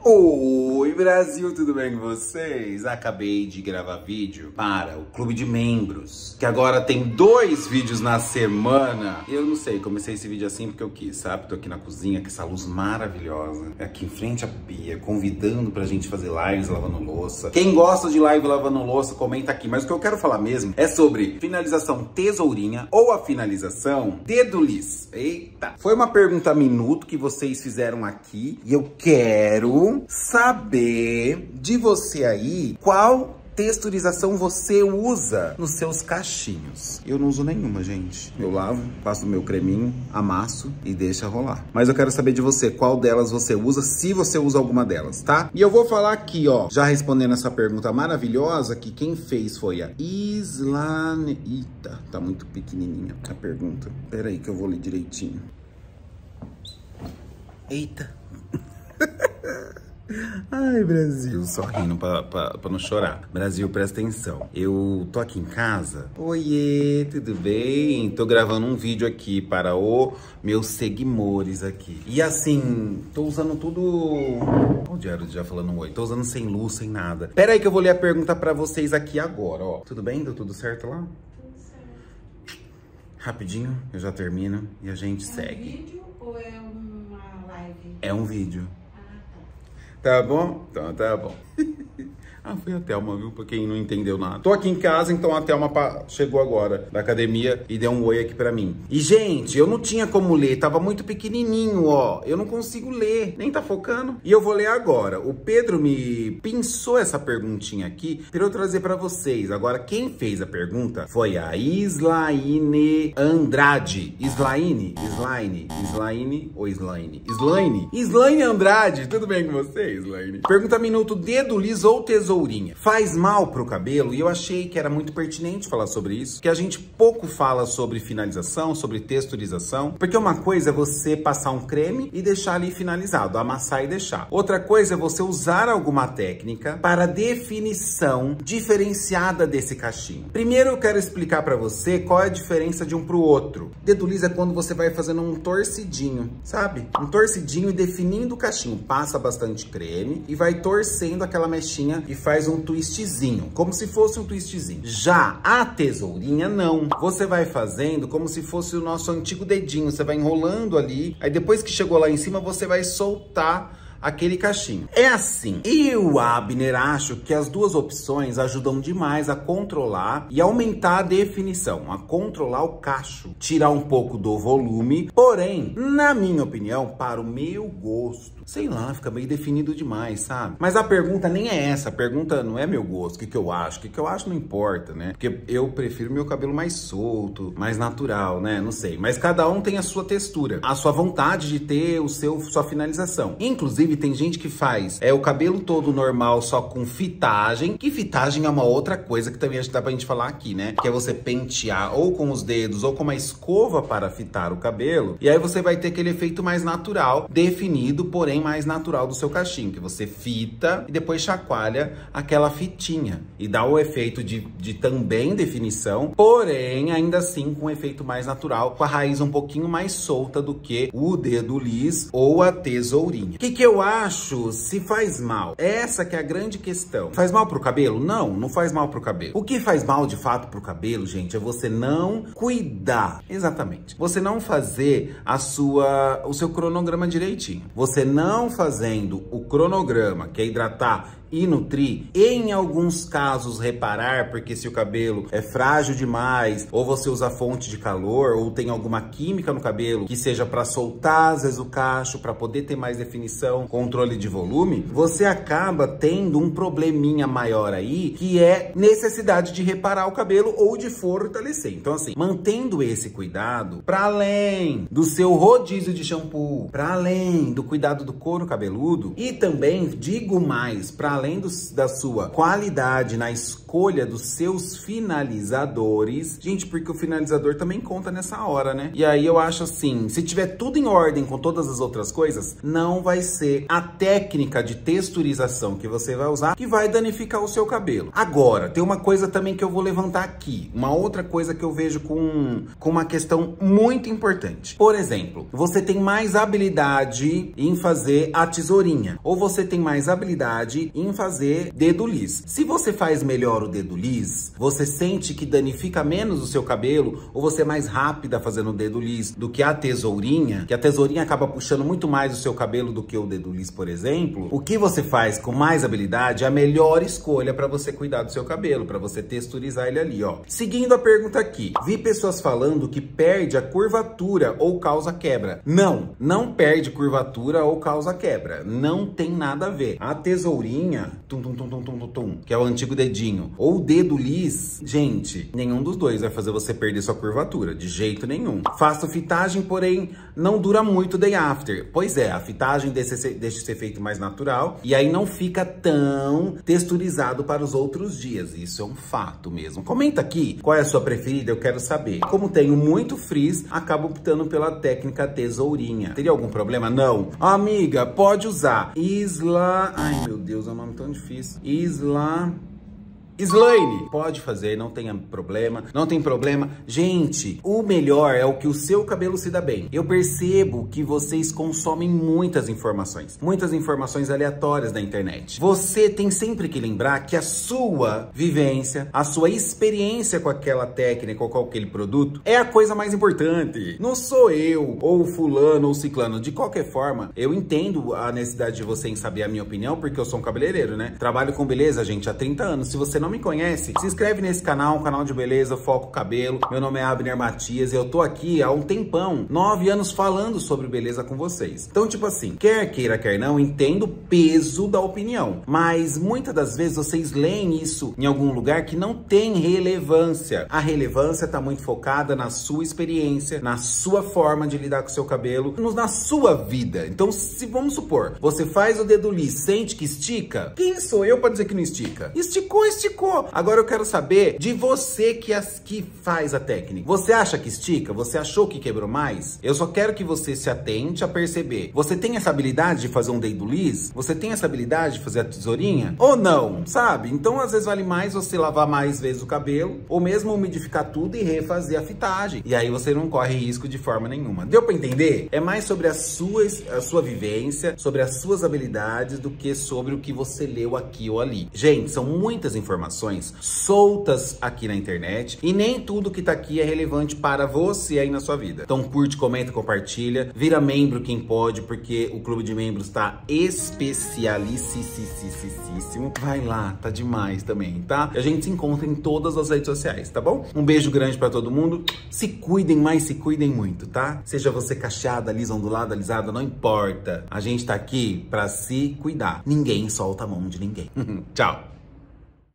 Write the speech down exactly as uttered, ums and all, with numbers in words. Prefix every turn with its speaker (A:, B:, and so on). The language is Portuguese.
A: Oi Brasil, tudo bem com vocês? Acabei de gravar vídeo para o clube de membros, que agora tem dois vídeos na semana. Eu não sei, comecei esse vídeo assim porque eu quis, sabe? Tô aqui na cozinha com essa luz maravilhosa, aqui em frente à pia, convidando pra gente fazer lives lavando louça. Quem gosta de live lavando louça, comenta aqui. Mas o que eu quero falar mesmo é sobre finalização tesourinha ou a finalização dedo liso. Eita! Foi uma pergunta minuto que vocês fizeram aqui e eu quero saber de você aí qual texturização você usa nos seus cachinhos. Eu não uso nenhuma, gente. Eu lavo, passo o meu creminho, amasso e deixa rolar. Mas eu quero saber de você qual delas você usa, se você usa alguma delas, tá? E eu vou falar aqui, ó, já respondendo essa pergunta maravilhosa, que quem fez foi a Islane... Eita, tá muito pequenininha a pergunta. Pera aí que eu vou ler direitinho. Eita. Ai, Brasil, só rindo pra, pra, pra não chorar. Brasil, presta atenção. Eu tô aqui em casa. Oiê, tudo bem? Tô gravando um vídeo aqui para os meus seguidores aqui. E assim, tô usando tudo... Olha o Diário já falando oi. Tô usando sem luz, sem nada. Pera aí que eu vou ler a pergunta pra vocês aqui agora, ó. Tudo bem? Deu tudo certo lá?
B: Tudo certo.
A: Rapidinho, eu já termino e a gente
B: é
A: segue.
B: É um vídeo ou é uma live?
A: É um vídeo.
B: Tá
A: Tá bom? Então tá bom. Ah, foi a Thelma, viu? Pra quem não entendeu nada. Tô aqui em casa, então a Thelma chegou agora da academia e deu um oi aqui pra mim. E, gente, eu não tinha como ler. Tava muito pequenininho, ó. Eu não consigo ler. Nem tá focando. E eu vou ler agora. O Pedro me pensou essa perguntinha aqui pra eu trazer pra vocês. Agora, quem fez a pergunta foi a Islaine Andrade. Islaine? Islaine? Islaine ou Islaine? Islaine? Islaine Andrade. Tudo bem com você, Islaine? Pergunta minuto, dedo liso ou tesourinha? Faz mal pro cabelo? E eu achei que era muito pertinente falar sobre isso, que a gente pouco fala sobre finalização, sobre texturização, porque uma coisa é você passar um creme e deixar ali finalizado, amassar e deixar. Outra coisa é você usar alguma técnica para definição diferenciada desse cachinho. Primeiro eu quero explicar para você qual é a diferença de um pro outro. Dedo liso é quando você vai fazendo um torcidinho, sabe? Um torcidinho e definindo o cachinho. Passa bastante creme e vai torcendo aquela mechinha e faz um twistzinho, como se fosse um twistzinho. Já a tesourinha, não. Você vai fazendo como se fosse o nosso antigo dedinho. Você vai enrolando ali, aí depois que chegou lá em cima, você vai soltar aquele cachinho. É assim. Eu, Abner, acho que as duas opções ajudam demais a controlar e aumentar a definição, a controlar o cacho, tirar um pouco do volume. Porém, na minha opinião, para o meu gosto, sei lá, fica meio definido demais, sabe? Mas a pergunta nem é essa. A pergunta não é meu gosto, o que, que eu acho. O que, que eu acho não importa, né? Porque eu prefiro meu cabelo mais solto, mais natural, né? Não sei. Mas cada um tem a sua textura, a sua vontade de ter o seu, sua finalização. Inclusive, tem gente que faz é, o cabelo todo normal só com fitagem, que fitagem é uma outra coisa que também acho que dá pra gente falar aqui, né? Que é você pentear ou com os dedos ou com uma escova para fitar o cabelo, e aí você vai ter aquele efeito mais natural, definido, porém mais natural do seu cachinho, que você fita e depois chacoalha aquela fitinha e dá o efeito de, de também definição, porém ainda assim com um efeito mais natural, com a raiz um pouquinho mais solta do que o dedo liso ou a tesourinha. O que que eu acho se faz mal? Essa que é a grande questão. Faz mal pro cabelo? Não, não faz mal pro cabelo. O que faz mal de fato pro cabelo, gente, é você não cuidar. Exatamente. Você não fazer a sua, o seu cronograma direitinho. Você não fazendo o cronograma, que é hidratar e nutrir, em alguns casos reparar, porque se o cabelo é frágil demais, ou você usa fonte de calor, ou tem alguma química no cabelo que seja para soltar às vezes o cacho, para poder ter mais definição, controle de volume, você acaba tendo um probleminha maior aí, que é necessidade de reparar o cabelo ou de fortalecer. Então assim, mantendo esse cuidado, para além do seu rodízio de shampoo, para além do cuidado do couro cabeludo, e também, digo mais, para além do, da sua qualidade na escolha dos seus finalizadores. Gente, porque o finalizador também conta nessa hora, né? E aí eu acho assim, se tiver tudo em ordem com todas as outras coisas, não vai ser a técnica de texturização que você vai usar que vai danificar o seu cabelo. Agora, tem uma coisa também que eu vou levantar aqui. Uma outra coisa que eu vejo com, com uma questão muito importante. Por exemplo, você tem mais habilidade em fazer a tesourinha, ou você tem mais habilidade em fazer dedo liso. Se você faz melhor o dedo liso, você sente que danifica menos o seu cabelo, ou você é mais rápida fazendo o dedo liso do que a tesourinha, que a tesourinha acaba puxando muito mais o seu cabelo do que o dedo liso, por exemplo. O que você faz com mais habilidade é a melhor escolha para você cuidar do seu cabelo, para você texturizar ele ali, ó. Seguindo a pergunta aqui, vi pessoas falando que perde a curvatura ou causa quebra. Não, não perde curvatura ou causa quebra. Não tem nada a ver. A tesourinha, tum, tum, tum, tum, tum, tum, que é o antigo dedinho, ou o dedo liso, gente, nenhum dos dois vai fazer você perder sua curvatura, de jeito nenhum. Faço fitagem, porém, não dura muito day after. Pois é, a fitagem deixa esse efeito mais natural e aí não fica tão texturizado para os outros dias. Isso é um fato mesmo. Comenta aqui qual é a sua preferida, eu quero saber. Como tenho muito frizz, acabo optando pela técnica tesourinha. Teria algum problema? Não. Amiga, pode usar Isla... Ai, meu Deus, é um nome tão difícil. Isla... Slane, pode fazer, não tem problema, não tem problema. Gente, o melhor é o que o seu cabelo se dá bem. Eu percebo que vocês consomem muitas informações, muitas informações aleatórias da internet. Você tem sempre que lembrar que a sua vivência, a sua experiência com aquela técnica ou com aquele produto é a coisa mais importante. Não sou eu, ou fulano, ou ciclano. De qualquer forma, eu entendo a necessidade de você em saber a minha opinião, porque eu sou um cabeleireiro, né? Trabalho com beleza, gente, há trinta anos. Se você não me conhece, se inscreve nesse canal, um canal de beleza, foco cabelo. Meu nome é Abner Matias e eu tô aqui há um tempão, nove anos falando sobre beleza com vocês. Então, tipo assim, quer queira, quer não, entendo o peso da opinião, mas muitas das vezes vocês leem isso em algum lugar que não tem relevância. A relevância tá muito focada na sua experiência, na sua forma de lidar com o seu cabelo, na sua vida. Então, se vamos supor, você faz o dedo liso, sente que estica, quem sou eu pra dizer que não estica? Esticou, esticou. Agora eu quero saber de você que, as, que faz a técnica. Você acha que estica? Você achou que quebrou mais? Eu só quero que você se atente a perceber. Você tem essa habilidade de fazer um dedo liso? Você tem essa habilidade de fazer a tesourinha? Ou não? Sabe? Então às vezes vale mais você lavar mais vezes o cabelo, ou mesmo umidificar tudo e refazer a fitagem. E aí você não corre risco de forma nenhuma. Deu pra entender? É mais sobre a sua, a sua vivência, sobre as suas habilidades, do que sobre o que você leu aqui ou ali. Gente, são muitas informações soltas aqui na internet e nem tudo que tá aqui é relevante para você aí na sua vida. Então curte, comenta, compartilha, vira membro quem pode, porque o clube de membros tá especialicíssimo. Vai lá, tá demais também, tá? E a gente se encontra em todas as redes sociais, tá bom? Um beijo grande pra todo mundo. Se cuidem, mas se cuidem muito, tá? Seja você cacheada, lisa, ondulada, alisada, não importa. A gente tá aqui pra se cuidar. Ninguém solta a mão de ninguém. Tchau!